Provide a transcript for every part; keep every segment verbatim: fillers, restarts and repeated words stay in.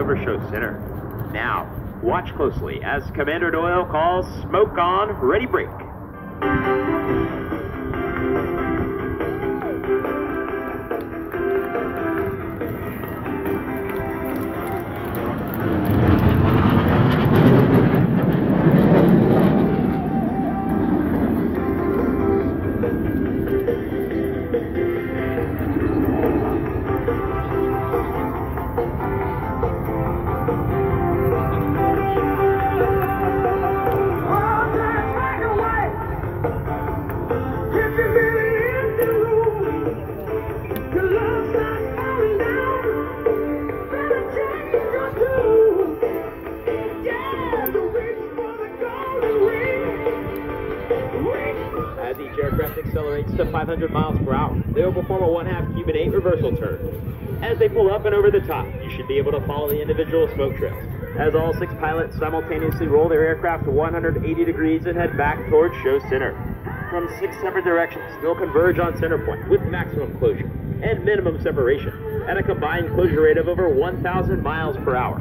over show center. Now, watch closely as Commander Doyle calls smoke on, ready break. As each aircraft accelerates to five hundred miles per hour, they will perform a one-half Cuban eight reversal turn. As they pull up and over the top, you should be able to follow the individual smoke trails, as all six pilots simultaneously roll their aircraft one hundred eighty degrees and head back towards show center. From six separate directions, they'll converge on center point with maximum closure and minimum separation at a combined closure rate of over one thousand miles per hour.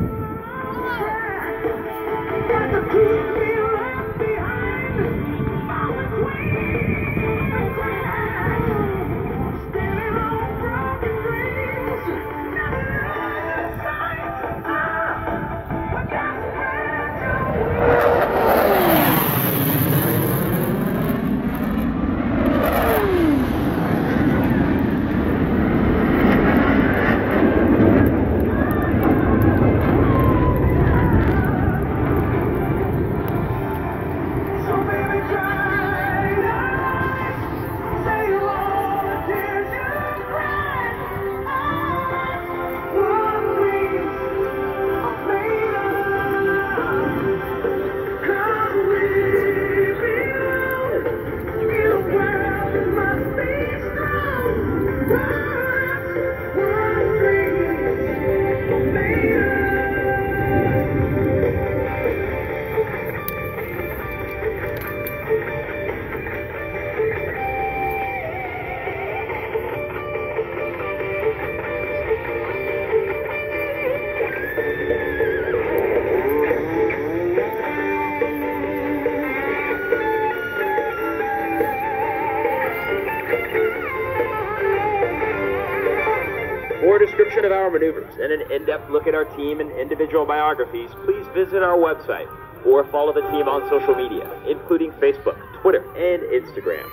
For a description of our maneuvers and an in-depth look at our team and individual biographies, please visit our website or follow the team on social media, including Facebook, Twitter, and Instagram.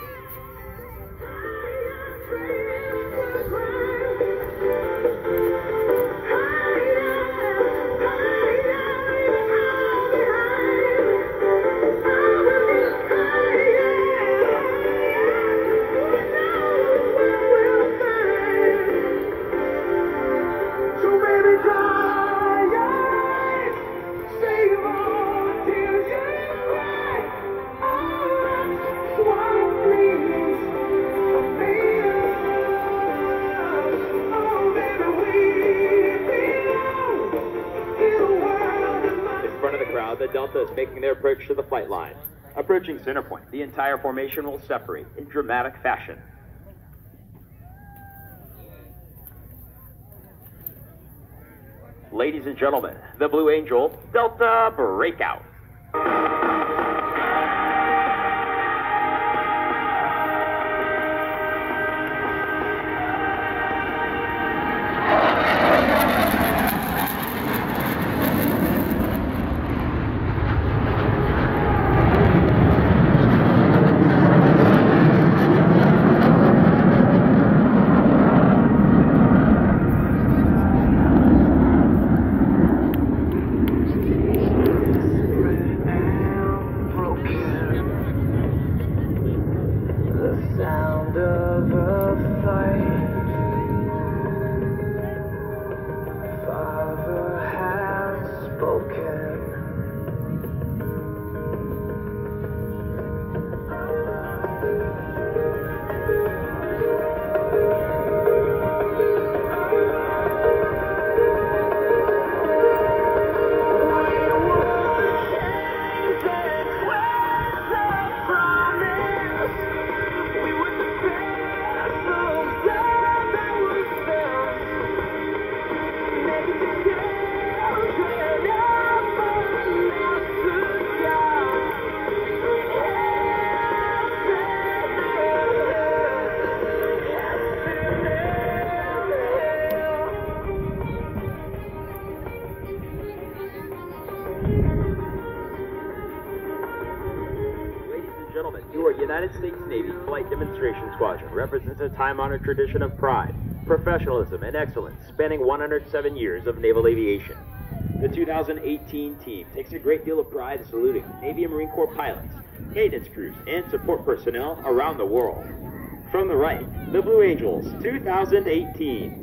The Delta is making their approach to the flight line. Approaching center point, the entire formation will separate in dramatic fashion. Ladies and gentlemen, the Blue Angel Delta Breakout. United States Navy Flight Demonstration Squadron represents a time-honored tradition of pride, professionalism, and excellence spanning one hundred seven years of naval aviation. The two thousand eighteen team takes a great deal of pride in saluting Navy and Marine Corps pilots, maintenance crews, and support personnel around the world. From the right, the Blue Angels two thousand eighteen.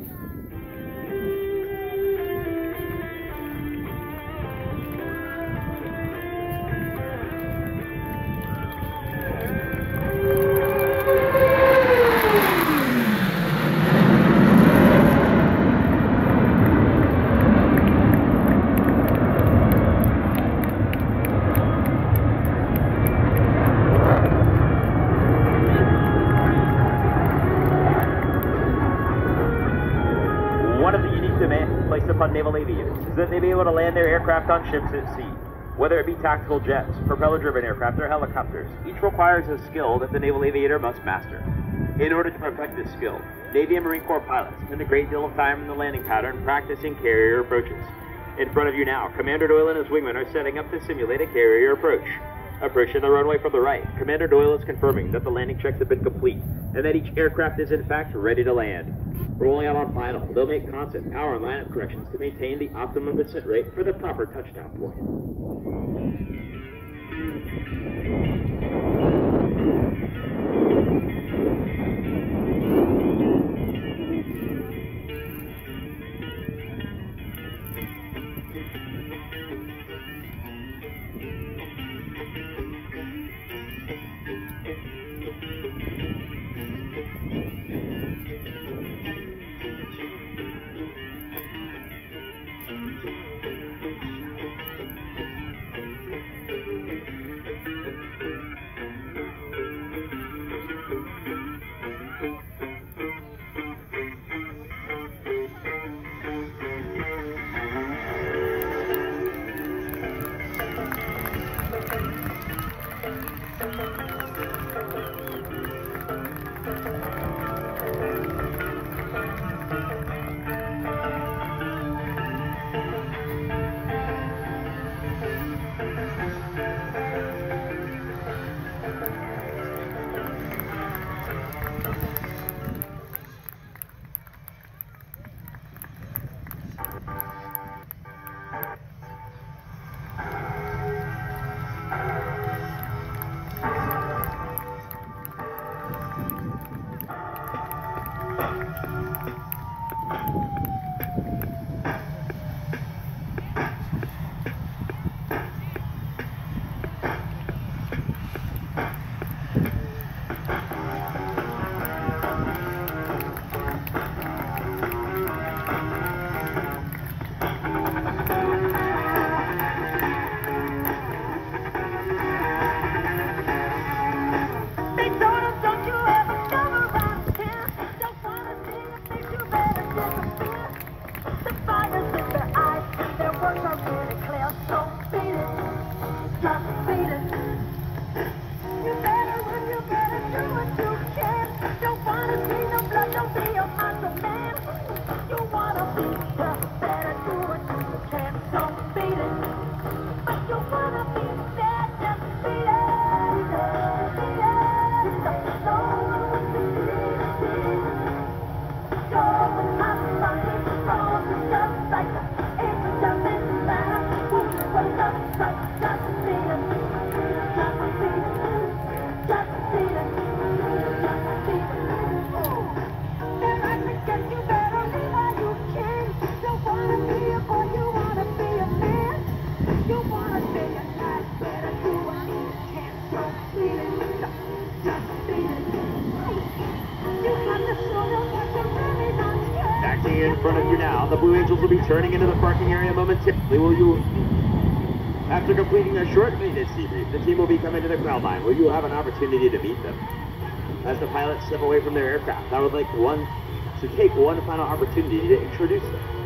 One of the unique demands placed upon naval aviators is that they be able to land their aircraft on ships at sea. Whether it be tactical jets, propeller-driven aircraft, or helicopters, each requires a skill that the naval aviator must master. In order to perfect this skill, Navy and Marine Corps pilots spend a great deal of time in the landing pattern practicing carrier approaches. In front of you now, Commander Doyle and his wingmen are setting up to simulate a carrier approach. Approaching the runway from the right, Commander Doyle is confirming that the landing checks have been complete and that each aircraft is in fact ready to land. Rolling out on final, they'll make constant power and lineup corrections to maintain the optimum descent rate for the proper touchdown point. In front of you now, the Blue Angels will be turning into the parking area momentarily. Will you, after completing a short maintenance debrief, the team will be coming to the ground line where you will have an opportunity to meet them. As the pilots step away from their aircraft, I would like one to take one final opportunity to introduce them.